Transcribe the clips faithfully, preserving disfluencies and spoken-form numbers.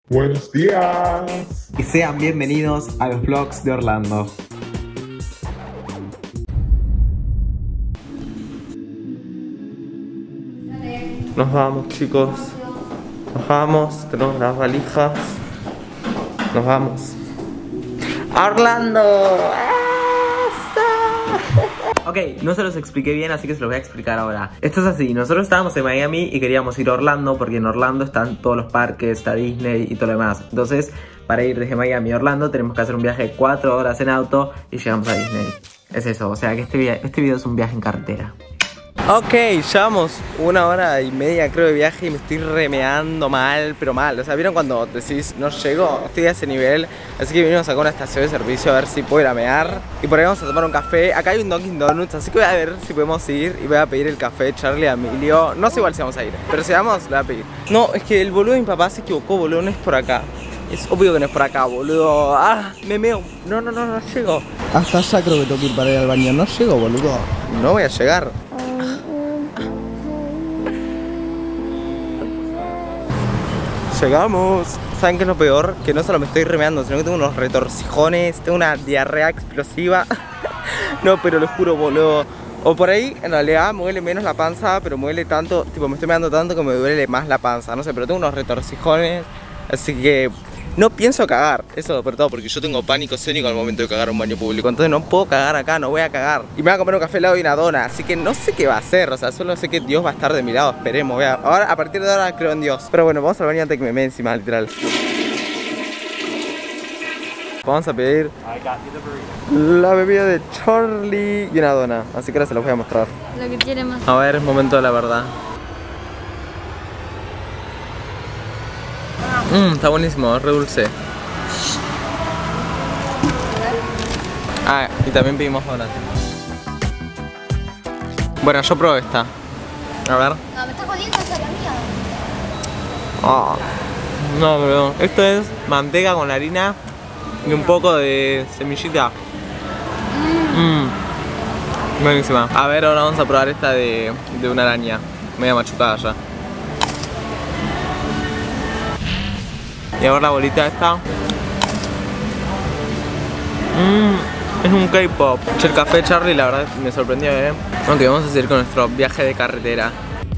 Buenos días. Y sean bienvenidos a los vlogs de Orlando. Nos vamos, chicos. Nos vamos, tenemos las valijas. Nos vamos a Orlando. Ok, no se los expliqué bien, así que se los voy a explicar ahora. Esto es así, nosotros estábamos en Miami y queríamos ir a Orlando, porque en Orlando están todos los parques, está Disney y todo lo demás. Entonces, para ir desde Miami a Orlando tenemos que hacer un viaje de cuatro horas en auto y llegamos a Disney. Es eso, o sea que este, este video es un viaje en carretera. Ok, llevamos una hora y media creo de viaje y me estoy remeando mal, pero mal. O sea, ¿vieron cuando decís no llego? Estoy a ese nivel. Así que vinimos acá a una estación de servicio a ver si puedo ir a mear. Y por ahí vamos a tomar un café. Acá hay un Dunkin' Donuts, así que voy a ver si podemos ir. Y voy a pedir el café de Charlie a Emilio. No sé igual si vamos a ir, pero si vamos, le voy a pedir. No, es que el boludo de mi papá se equivocó, boludo, no es por acá. Es obvio que no es por acá, boludo. Ah, me meo. No, no, no, no llego. Hasta allá creo que tengo que ir para ir al baño. No llego, boludo. No voy a llegar. Llegamos. ¿Saben qué es lo peor? Que no solo me estoy remeando, sino que tengo unos retorcijones, tengo una diarrea explosiva. No, pero lo juro, boludo. O por ahí, en realidad, me duele menos la panza, pero me duele tanto, tipo, me estoy meando tanto que me duele más la panza. No sé, pero tengo unos retorcijones, así que no pienso cagar. Eso sobre todo porque yo tengo pánico escénico al momento de cagar en un baño público. Entonces no puedo cagar acá, no voy a cagar. Y me voy a comer un café helado y una dona. Así que no sé qué va a hacer. O sea, solo sé que Dios va a estar de mi lado. Esperemos, vea. Ahora, a partir de ahora creo en Dios. Pero bueno, vamos al baño antes que me mee encima, literal. Vamos a pedir la bebida de Charlie y una dona. Así que ahora se los voy a mostrar. Lo que quiere más. A ver, es momento de la verdad. Mmm, está buenísimo, es re dulce. Ah, y también pedimos donas. Bueno, yo pruebo esta. A ver. No, me estás jodiendo, esa es la mía. Oh. No, perdón. Esto es manteca con harina y un poco de semillita. Mmm. Buenísima. A ver, ahora vamos a probar esta de, de una araña. Media machucada ya. Y ahora la bolita esta. Mmm, es un K-pop. El café Charlie la verdad me sorprendió, eh. Ok, vamos a seguir con nuestro viaje de carretera.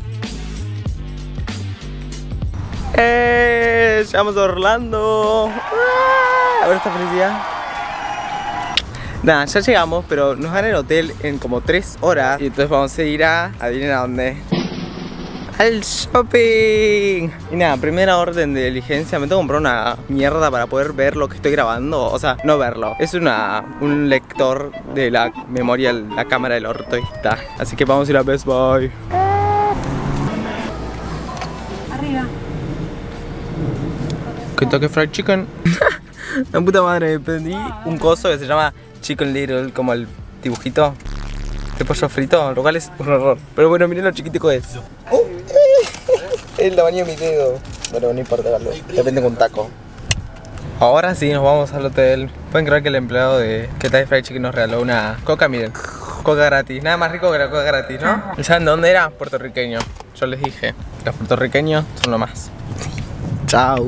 ¡Eh! Llegamos a Orlando. A ver esta felicidad. Nada, ya llegamos, pero nos dan el hotel en como tres horas. Y entonces vamos a ir a... adivinen a dónde. ¡Al shopping! Y nada, primera orden de diligencia. Me tengo que comprar una mierda para poder ver lo que estoy grabando. O sea, no verlo. Es una, un lector de la memoria, la cámara del orto y está. Así que vamos a ir a Best Buy. Arriba. Kentucky Fried Chicken. La puta madre, me pedí un coso que se llama Chicken Little, como el dibujito de pollo frito, lo cual es un horror. Pero bueno, miren lo chiquitico que es. El tamaño de mi dedo. Bueno, no importa, Carlos. Depende con un taco. Ahora sí, nos vamos al hotel. Pueden creer que el empleado de Kentucky Fried Chicken nos regaló una coca, miren. Coca gratis. Nada más rico que la coca gratis, ¿no? ¿Y saben de dónde era? Puertorriqueño. Yo les dije, los puertorriqueños son lo más. Chao.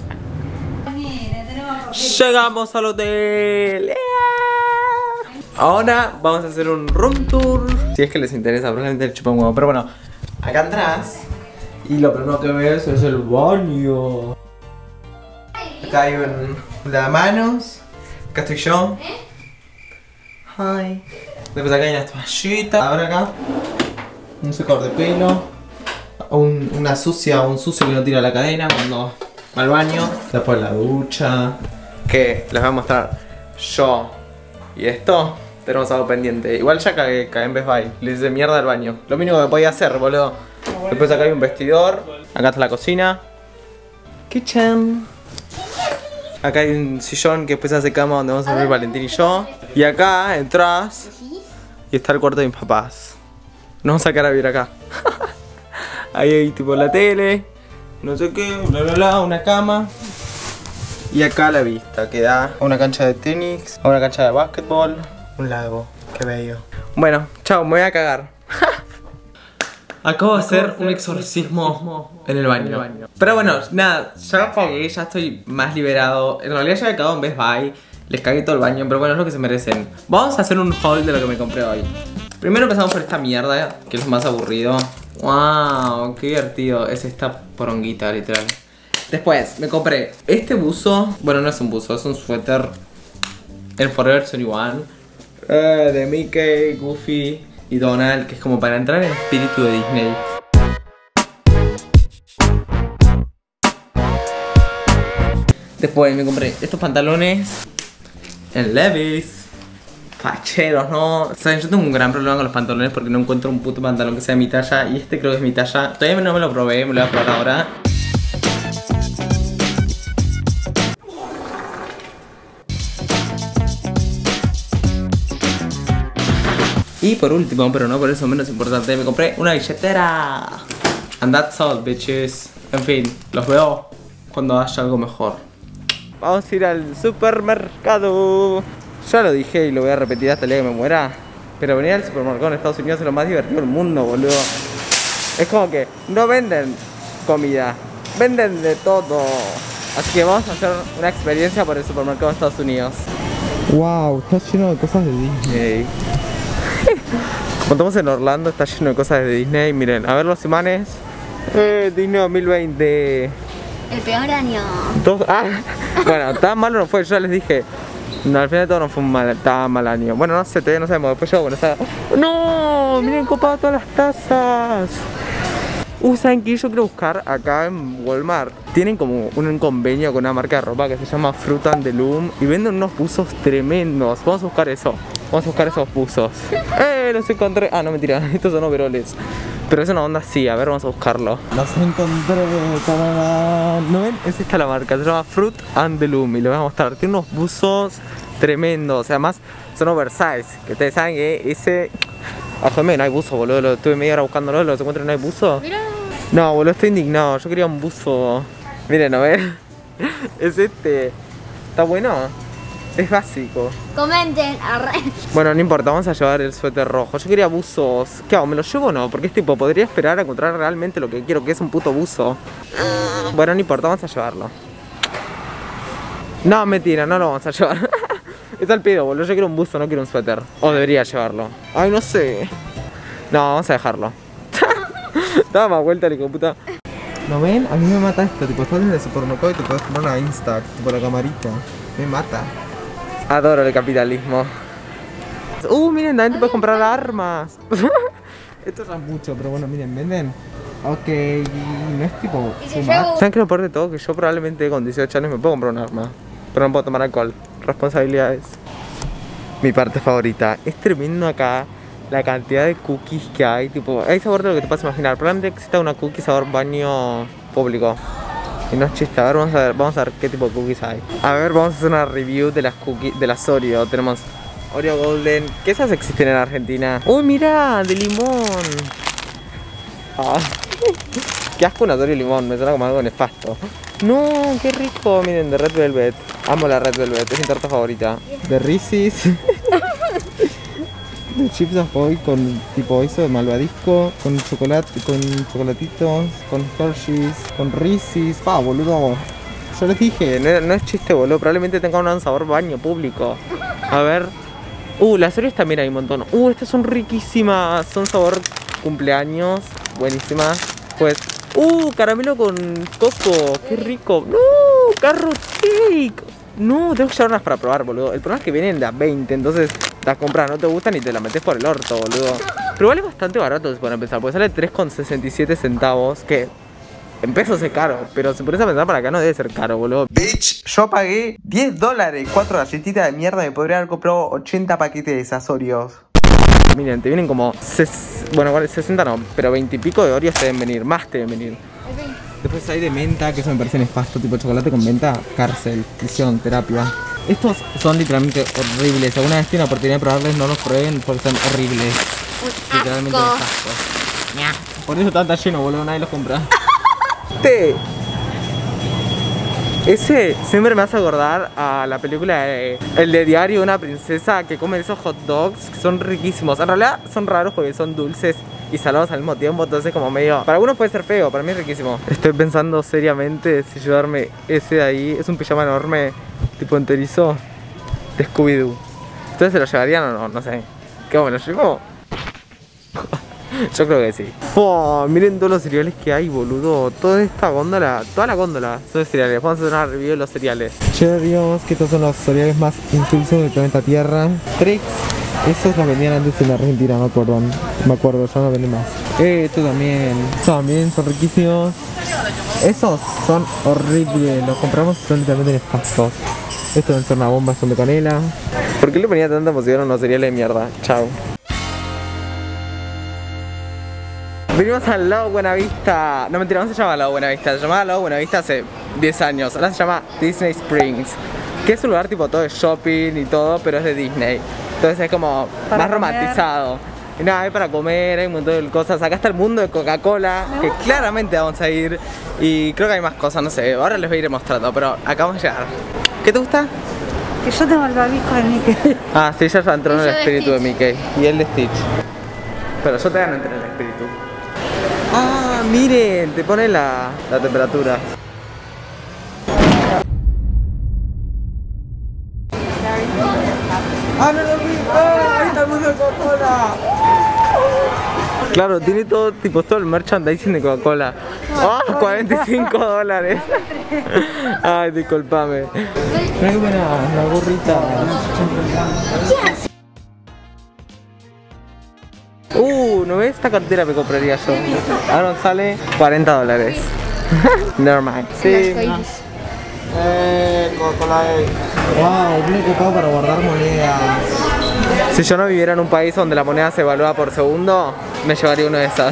Llegamos al hotel. ¡Yeah! Ahora vamos a hacer un room tour. Si es que les interesa, probablemente el chupa un huevo. Pero bueno, acá atrás. Y lo primero que ves es el baño. Acá hay un lavamanos. Acá estoy yo. Hi. Después acá hay unas toallitas. Ahora acá un secador de pelo. Un, una sucia, un sucio que no tira la cadena cuando va al baño. Después la ducha. Que les voy a mostrar yo. Y esto tenemos algo pendiente. Igual ya cagué, cagué en Best Buy. Le hice mierda al baño. Lo mínimo que podía hacer, boludo. Después acá hay un vestidor. Acá está la cocina. Kitchen. Acá hay un sillón que después hace cama donde vamos a dormir Valentín y yo. Y acá entras y está el cuarto de mis papás. Nos vamos a quedar a vivir acá. Ahí hay tipo la tele, no sé qué, bla bla bla, una cama. Y acá la vista que da a una cancha de tenis, a una cancha de básquetbol, un lago, qué bello. Bueno, chao, me voy a cagar. Acabo de hacer un exorcismo en el baño. Pero bueno, nada, ya pagué, ya estoy más liberado. En realidad ya he quedado en Best Buy. Les cagué todo el baño, pero bueno, es lo que se merecen. Vamos a hacer un haul de lo que me compré hoy. Primero empezamos por esta mierda, que es lo más aburrido. Wow, qué divertido. Es esta poronguita, literal. Después, me compré este buzo. Bueno, no es un buzo, es un suéter. El Forever veintiuno. Eh, de Mickey, Goofy y Donald, que es como para entrar en el espíritu de Disney. Después me compré estos pantalones en Levi's. Facheros, ¿no? Saben, yo tengo un gran problema con los pantalones porque no encuentro un puto pantalón que sea de mi talla. Y este creo que es mi talla. Todavía no me lo probé, me lo voy a probar ahora. Y por último, pero no por eso menos importante, me compré una billetera. And that's all, bitches. En fin, los veo cuando haya algo mejor. Vamos a ir al supermercado. Ya lo dije y lo voy a repetir hasta el día que me muera. Pero venir al supermercado en Estados Unidos es lo más divertido del mundo, boludo. Es como que no venden comida, venden de todo. Así que vamos a hacer una experiencia por el supermercado de Estados Unidos. Wow, está lleno de cosas de Disney. Como estamos en Orlando, está lleno de cosas de Disney. Miren, a ver los imanes. Eh, Disney dos mil veinte. El peor año. Dos, ah, bueno, tan malo no fue, yo ya les dije. No, al final de todo no fue un mal, tan mal año. Bueno, no sé, todavía no sabemos. Después yo, bueno, o sea, ¡no! Miren, copado todas las tazas. Uh, ¿saben qué? Yo quiero buscar acá en Walmart. Tienen como un convenio con una marca de ropa que se llama Fruit and the Loom y venden unos buzos tremendos. Vamos a buscar eso. Vamos a buscar esos buzos. ¡Eh! Los encontré. Ah, no, mentira. Estos son overoles. Pero es una onda así. A ver, vamos a buscarlo. Los encontré. Tararán. ¿No ven? Es esta la marca. Se llama Fruit and the Loom y lo voy a mostrar. Tiene unos buzos tremendos. Además, son oversize. Que ustedes saben que ese... Ajome, no hay buzo, boludo. Lo estuve media hora buscándolo. ¿Los encuentro y no hay buzo? Mira. No, boludo, estoy indignado. Yo quería un buzo. Miren, a ver. Es este. ¿Está bueno? Es básico. Comenten. Arre. Bueno, no importa, vamos a llevar el suéter rojo. Yo quería buzos. ¿Qué hago? ¿Me los llevo o no? Porque es tipo, podría esperar a encontrar realmente lo que quiero, que es un puto buzo. Bueno, no importa, vamos a llevarlo. No, mentira, no lo vamos a llevar. Es al pedo, boludo. Yo quiero un buzo, no quiero un suéter. O debería llevarlo. Ay, no sé. No, vamos a dejarlo. Daba más vuelta, hijo de puta. ¿No ven? A mí me mata esto. Tipo, estás en el supermercado y te puedes comprar una Instax. Tipo, la camarita. Me mata. Adoro el capitalismo. Uh, miren, también te puedes comprar armas. Esto ya es mucho, pero bueno, miren, venden. Ok, no es tipo ¿Y si fumar. llevo? ¿Saben qué lo peor de todo? Que yo probablemente con dieciocho años me puedo comprar un arma. Pero no puedo tomar alcohol. Responsabilidades. Mi parte favorita. Es tremendo acá la cantidad de cookies que hay. Tipo, hay sabor de lo que te puedas imaginar. Probablemente exista una cookie sabor baño público. Y no es chiste. A ver, vamos a ver, vamos a ver qué tipo de cookies hay. A ver, vamos a hacer una review de las cookies, de las Oreo. Tenemos Oreo Golden. ¿Qué esas existen en Argentina? ¡Uy, mira! De limón. Ah. Qué asco una Oreo de limón. Me suena como algo nefasto. No, qué rico. Miren, de Red Velvet. Amo la Red Velvet, es mi torta favorita. De Reese's. De Chips Ahoy con tipo eso de malvadisco. Con chocolate, con chocolatitos. Con Hershey's, con Reese's. Pa, boludo. Yo les dije, no, no es chiste, boludo. Probablemente tenga un sabor baño público. A ver. Uh, las Oreos también hay un montón. Uh, estas son riquísimas. Son sabor cumpleaños. Buenísimas. Pues. Uh, caramelo con coco. Qué rico. No, carrot cake. No, tengo que llevar unas para probar, boludo. El problema es que vienen de a veinte, entonces las compras no te gustan y te las metes por el orto, boludo. Pero vale bastante barato para empezar, porque sale tres con sesenta y siete centavos, que en pesos es caro, pero si pones a pensar para acá no debe ser caro, boludo. Bitch, yo pagué diez dólares, cuatro galletitas de mierda, me podría haber comprado ochenta paquetes de esas Oreos. Miren, te vienen como, ses... bueno, sesenta no, pero veinte y pico de Oreos te deben venir, más te deben venir. Después hay de menta, que eso me parece nefasto, tipo chocolate con menta, cárcel, prisión, terapia. Estos son literalmente horribles. Alguna vez tienen la oportunidad de probarles, no los prueben porque son horribles. Un Literalmente asco. nefastos. Por eso está lleno, boludo, nadie los compra. Este, ese siempre me hace acordar a la película de El de Diario de una princesa que come esos hot dogs que son riquísimos. En realidad son raros porque son dulces y salados al mismo tiempo, entonces como medio... Para algunos puede ser feo, para mí es riquísimo. Estoy pensando seriamente si llevarme ese de ahí. Es un pijama enorme, tipo enterizo, de Scooby-Doo. ¿Ustedes se lo llevarían o no? No sé. ¿Qué me lo llevo? Yo creo que sí. Oh, miren todos los cereales que hay, boludo. Toda esta góndola, toda la góndola son de cereales. Vamos a hacer una review de los cereales. Cheerios, que estos son los cereales más insulsos del planeta Tierra. Trix, esos los vendían antes en Argentina, me acuerdo. Me acuerdo, ya no venden más. Eh, esto también. También son riquísimos. Esos son horribles, los compramos y son literalmente nefastos. Estos deben ser una bomba, son de canela. ¿Por qué le ponía tanta emoción a unos cereales de mierda? Chao. Venimos al Lago Buenavista. No, mentira, no se llama Lago Buenavista. Se llamaba Lago Buenavista hace diez años. Ahora se llama Disney Springs, que es un lugar tipo todo de shopping y todo, pero es de Disney. Entonces es como para más comer. Romantizado. Y nada, hay para comer, hay un montón de cosas. Acá está el mundo de Coca-Cola, que claramente vamos a ir. Y creo que hay más cosas, no sé. Ahora les voy a ir mostrando, pero acá vamos a llegar. ¿Qué te gusta? Que yo tengo el barbijo de Mickey. Ah, sí, ya entró en el de espíritu de Stitch. Mickey. Y el de Stitch. Pero yo todavía no entré en el espíritu. Ah, miren, te pone la, la temperatura. Ah, no lo vi. Ah, ahí está el mundo de Coca-Cola. Claro, tiene todo, tipo, todo el merchandising de Coca-Cola. Ah, cuarenta y cinco dólares. Ay, disculpame. Qué buena, la gorrita. Uh, ¿no ves? Esta cartera me compraría yo. Ahora sale cuarenta dólares. Never mind. Sí. Eh, Coca-Cola. Wow, bien ocupado para guardar monedas. Si yo no viviera en un país donde la moneda se evalúa por segundo, me llevaría uno de esas.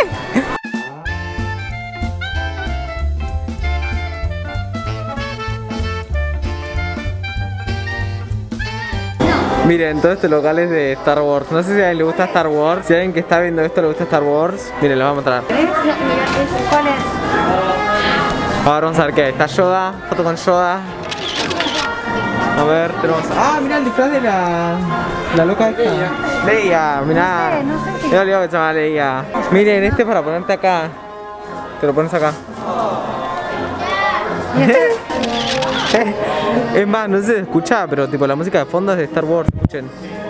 Miren, todo este local es de Star Wars. No sé si a alguien le gusta Star Wars. Si a alguien que está viendo esto le gusta Star Wars, miren, lo vamos a mostrar. ¿Cuál es? Ahora vamos a ver qué hay. Está Yoda, foto con Yoda. A ver, tenemos... Ah, mirá el disfraz de la... La loca esta. Leia, mirá. No sé, no sé si- Yo le digo que se llama Leia. Miren, este es para ponerte acá. Te lo pones acá. Es más, no sé si se escucha, pero tipo la música de fondo es de Star Wars, escuchen.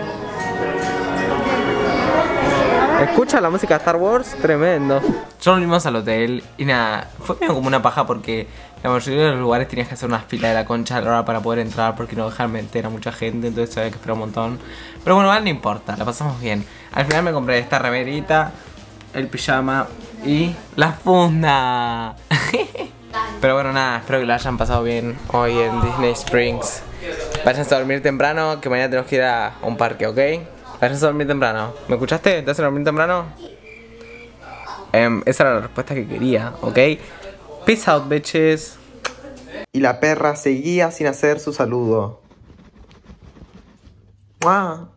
¿Escucha la música de Star Wars? Tremendo. Ya volvimos al hotel y nada, fue medio como una paja porque la mayoría de los lugares tenías que hacer una fila de la concha a la hora para poder entrar porque no dejaban meter a mucha gente, entonces había que esperar un montón. Pero bueno, no importa, la pasamos bien. Al final me compré esta remerita, el pijama y la funda. Pero bueno, nada, espero que lo hayan pasado bien hoy en Disney Springs. Váyanse a dormir temprano, que mañana tenemos que ir a un parque, ¿ok? Váyanse a dormir temprano. ¿Me escuchaste? ¿Te vas a dormir temprano? Um, esa era la respuesta que quería, ¿ok? Peace out, bitches. Y la perra seguía sin hacer su saludo. ¡Mua!